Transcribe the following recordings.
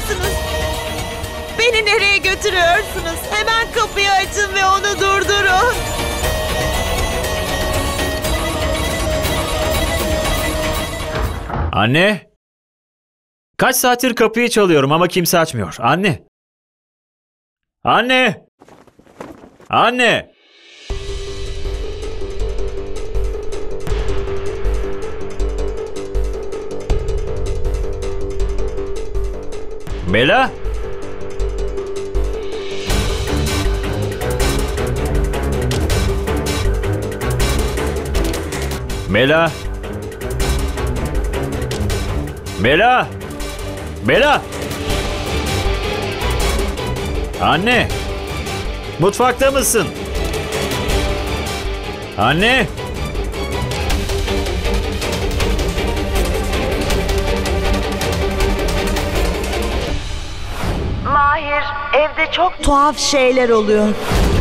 yapıyorsunuz? Beni nereye götürüyorsunuz? Hemen kapıyı açın ve onu durdurun. Anne! Kaç saattir kapıyı çalıyorum ama kimse açmıyor. Anne! Anne! Anne! Bela! Bela! Bela! Bela! Anne! Mutfakta mısın? Anne! Mahir, evde çok tuhaf şeyler oluyor.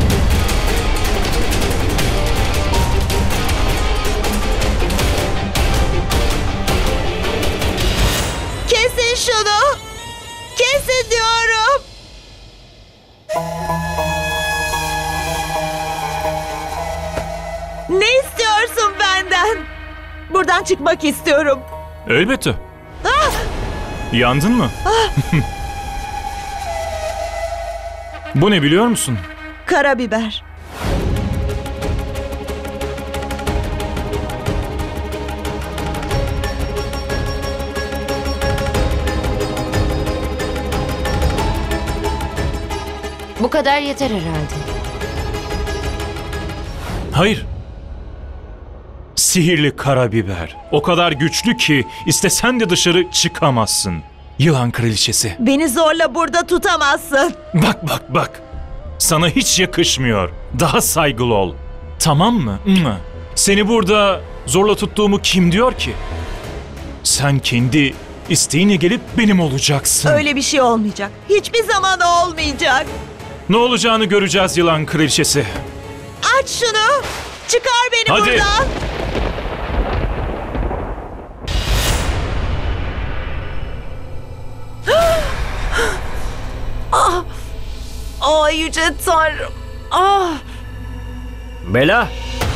Kesin şunu! Kesin diyorum! Ne istiyorsun benden? Buradan çıkmak istiyorum. Elbette. Yandın mı? Bu ne biliyor musun? Karabiber. Bu kadar yeter herhalde. Hayır. Sihirli karabiber. O kadar güçlü ki istesen de dışarı çıkamazsın. Yılan kraliçesi. Beni zorla burada tutamazsın. Bak bak bak. Sana hiç yakışmıyor. Daha saygılı ol. Tamam mı? Seni burada zorla tuttuğumu kim diyor ki? Sen kendi isteğine gelip benim olacaksın. Öyle bir şey olmayacak. Hiçbir zaman olmayacak. Ne olacağını göreceğiz yılan kraliçesi. Aç şunu. Çıkar beni Hadi. buradan. Yüce Tanrım. Bela!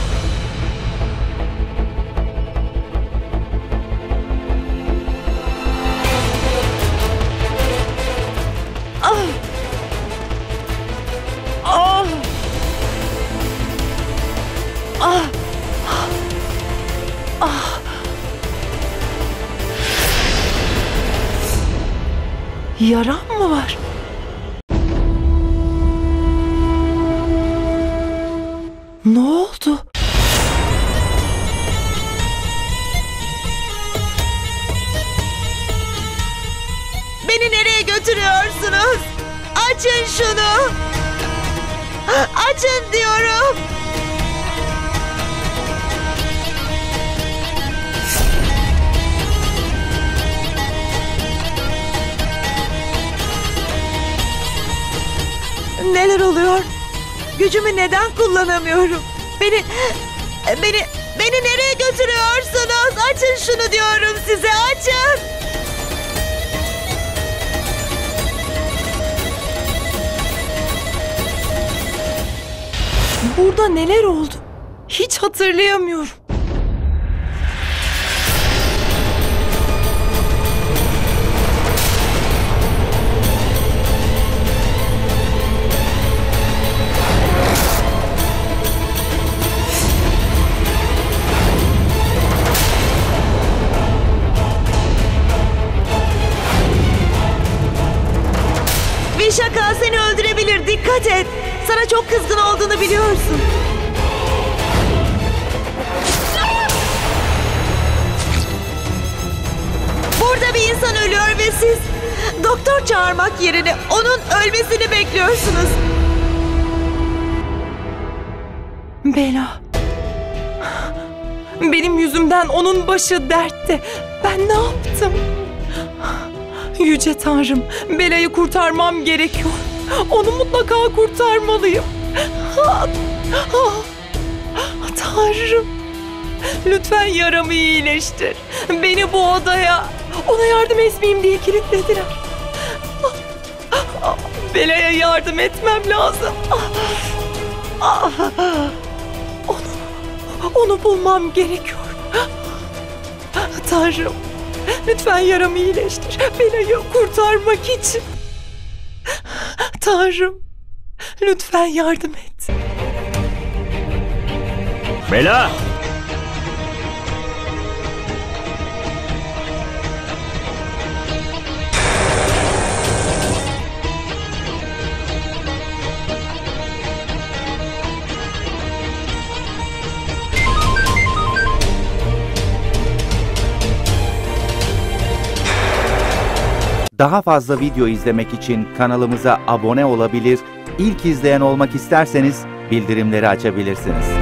Yaram mı var? Ne oldu? Beni nereye götürüyorsunuz? Açın şunu. Açın diyorum. Neler oluyor? Gücümü neden kullanamıyorum? Beni nereye götürüyorsunuz? Açın şunu diyorum size, açın. Burada neler oldu? Hiç hatırlayamıyorum. Vişaka seni öldürebilir, dikkat et. Sana çok kızgın olduğunu biliyorsun. Burada bir insan ölüyor ve siz doktor çağırmak yerine onun ölmesini bekliyorsunuz. Bela. Benim yüzümden onun başı dertte. Ben ne yaptım? Yüce Tanrım, Bela'yı kurtarmam gerekiyor. Onu mutlaka kurtarmalıyım. Tanrım, lütfen yaramı iyileştir. Beni bu odaya, ona yardım etmeyeyim diye kilitlediler. Bela'ya yardım etmem lazım. Onu bulmam gerekiyor. Tanrım, lütfen yaramı iyileştir. Bela'yı kurtarmak için. Tanrım, lütfen yardım et. Bela! Daha fazla video izlemek için kanalımıza abone olabilir, ilk izleyen olmak isterseniz bildirimleri açabilirsiniz.